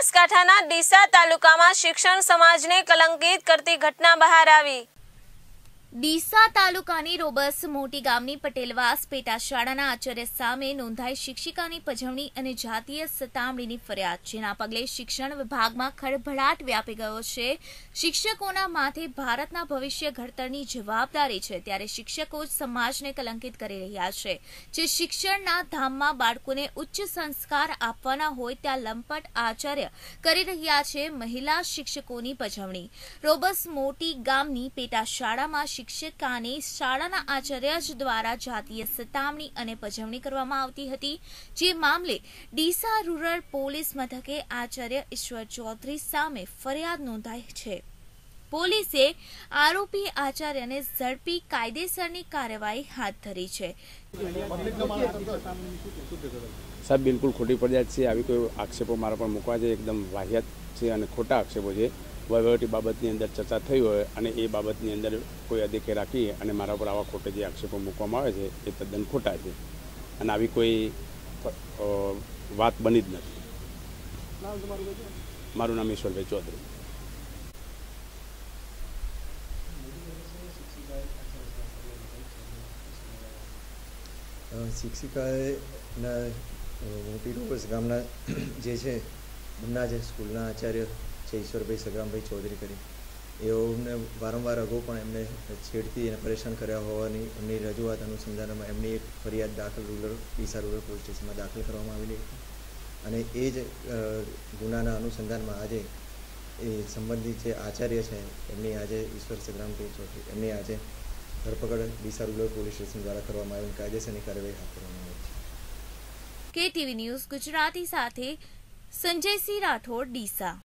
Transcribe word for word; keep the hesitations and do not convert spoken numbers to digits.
બનાસકાંઠાના ડીસા તાલુકામાં શિક્ષણ સમાજને કલંકિત કરતી ઘટના બહાર આવી। ડીસા તાલુકાની રોબસ મોટી ગામની પટેલવાસ પેટા શાળાના આચાર્ય સામે નોંધાઈ શિક્ષિકાની પજવણી અને જાતીય સતામણીની ફરિયાદ, જેના પગલે શિક્ષણ વિભાગમાં ખળભળાટ વ્યાપી ગયો છે। શિક્ષકોના માથે ભારતના ભવિષ્ય ઘડતરની જવાબદારી છે, ત્યારે શિક્ષકો જ સમાજને કલંકિત કરી રહ્યા છે। જે શિક્ષણના ધામમાં બાળકોને ઉચ્ચ સંસ્કાર આપવાના હોય ત્યાં લંપટ આચાર્ય કરી રહ્યા છે મહિલા શિક્ષકોની પજવણી। રોબસ મોટી ગામની પેટા શાળામાં શિક્ષકાને શાળાના આચાર્ય દ્વારા જાતીય સતામણી અને પજવણી કરવામાં આવતી હતી, જે મામલે ડીસા રૂરલ પોલીસ મથકે આચાર્ય ઈશ્વર ચૌધરી સામે ફરિયાદ નોંધાઈ છે। પોલીસે આરોપી આચાર્યને ઝડપી કાયદેસરની કાર્યવાહી હાથ ધરી છે। સાહેબ, બિલકુલ ખોટી ફરિયાદ છે। આવી કોઈ આક્ષેપો મારા પર મૂકવા છે એકદમ વાહિયાત છે અને ખોટા આક્ષેપો છે। વહીવટી બાબતની અંદર ચર્ચા થઈ હોય અને એ બાબતની અંદર કોઈ અધિકે રાખી અને મારા પર આવા ખોટા જે આક્ષેપો મૂકવામાં આવે છે એ તદ્દન ખોટા છે અને આવી કોઈ વાત બની જ નથી। મારું નામ ઈશ્વરભાઈ ચૌધરી। શિક્ષિકાના મોટી રોબસ ગામના જે છે એમના જે સ્કૂલના આચાર્ય છે ઈશ્વરભાઈ સગરામભાઈ ચૌધરી કરી, એઓને વારંવાર અગાઉ પણ એમને છેડતી અને પરેશાન કર્યા હોવાની એમની રજૂઆત અનુસંધાનમાં એમની એક ફરિયાદ દાખલ રૂરલ ડીસા રૂરલ પોલીસ સ્ટેશનમાં દાખલ કરવામાં આવેલી હતી અને એ જ ગુનાના અનુસંધાનમાં આજે એ સંબંધિત જે આચાર્ય છે એમની આજે ઈશ્વર સગરામભાઈ ચૌધરી એમની આજે ધરપકડ ડીસા રૂરલ પોલીસ સ્ટેશન દ્વારા કરવામાં આવી કાયદેસરની કાર્યવાહી હાથ ધરવામાં આવી છે। કેટીવી ન્યૂઝ ગુજરાતી સાથે સંજયસિંહ રાઠોડ, ડીસા।